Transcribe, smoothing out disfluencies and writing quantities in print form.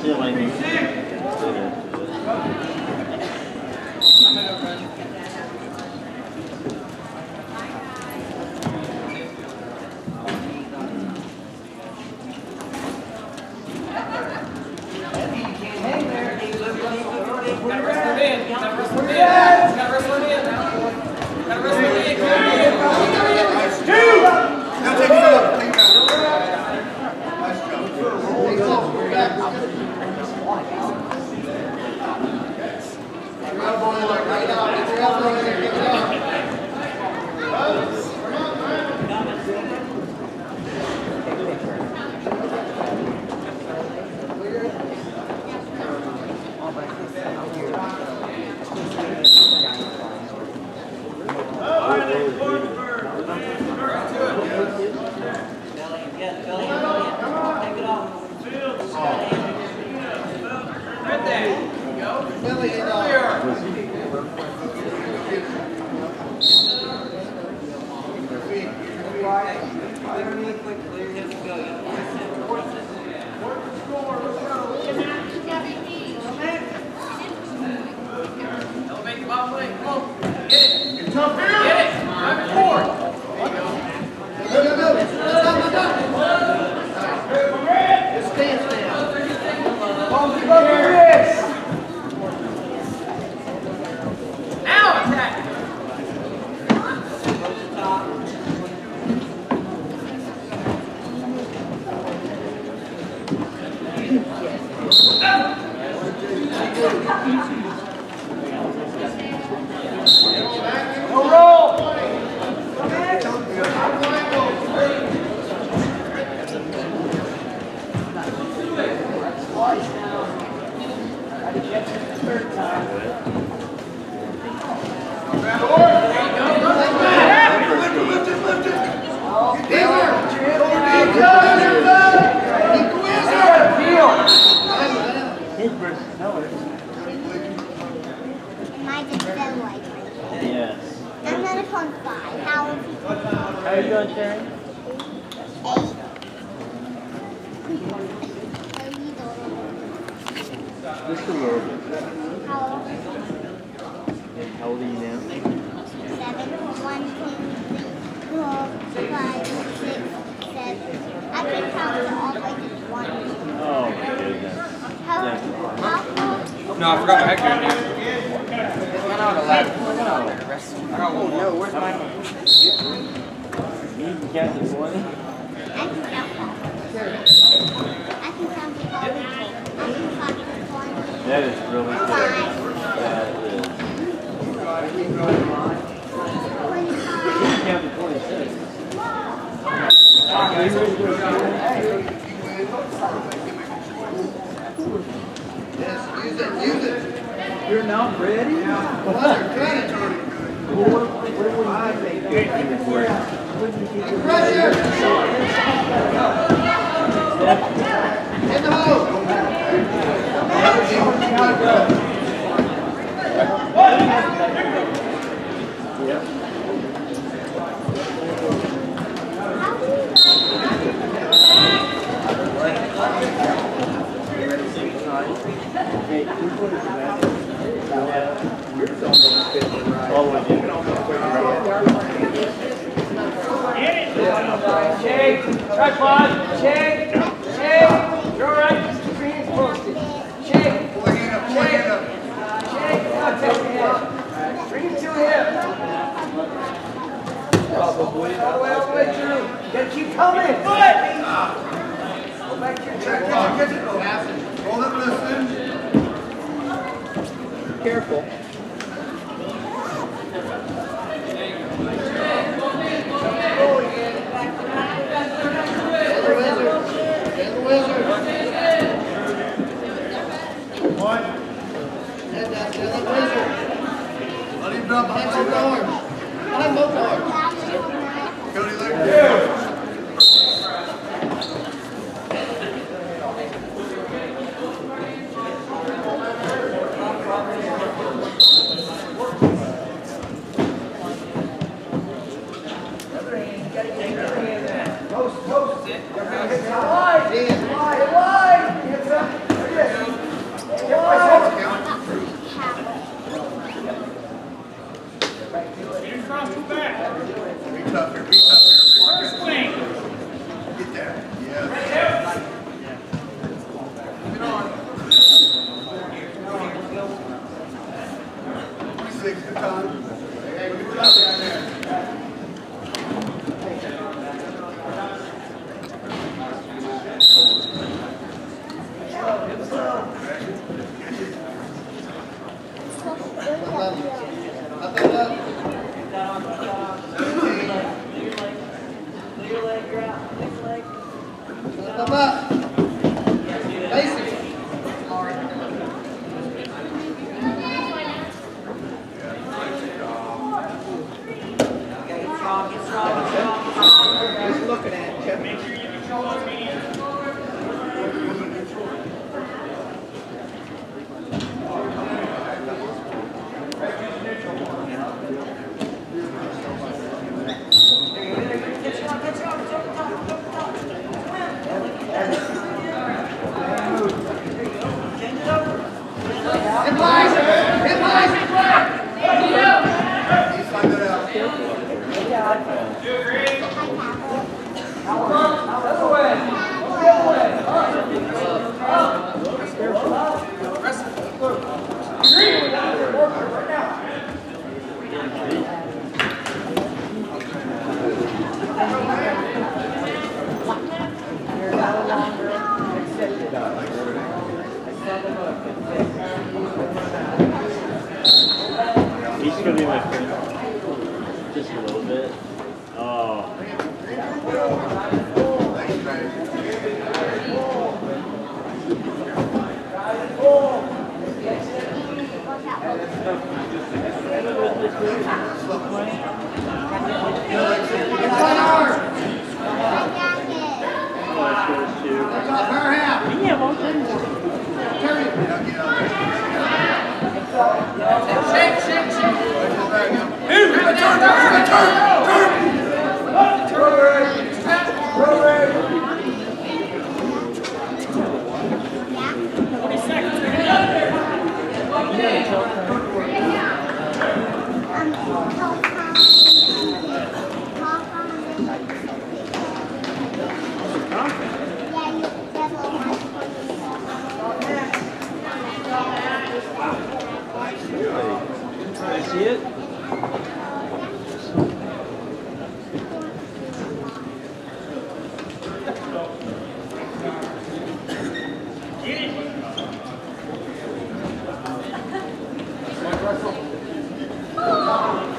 Yeah, like me. No, I forgot my headgear. I got 11. I got one more. No, where's mine? You can count to 20? I can count to 20. That is really good. That is. You can count to 26. Yes, use it. You're not ready? Pressure! In the hole! Shake, tripod, shake, shake. You're all right, just keep your hands posted. Shake, shake, now take your head. Bring it to him. Probably. All the way through. Gotta keep coming. Foot! Go back to your check. Catch it. Hold it loose. Careful. Let him drop behind both arms. Behind both arms. Cody, look. Yeah. Post, post. Wide, wide, wide. Hands up. There it is. Up, up, up. Up, up. Basic. Just looking at it. Make sure you control those mediums. He's gonna be my friend. Just a little bit. Oh. See it? Russell.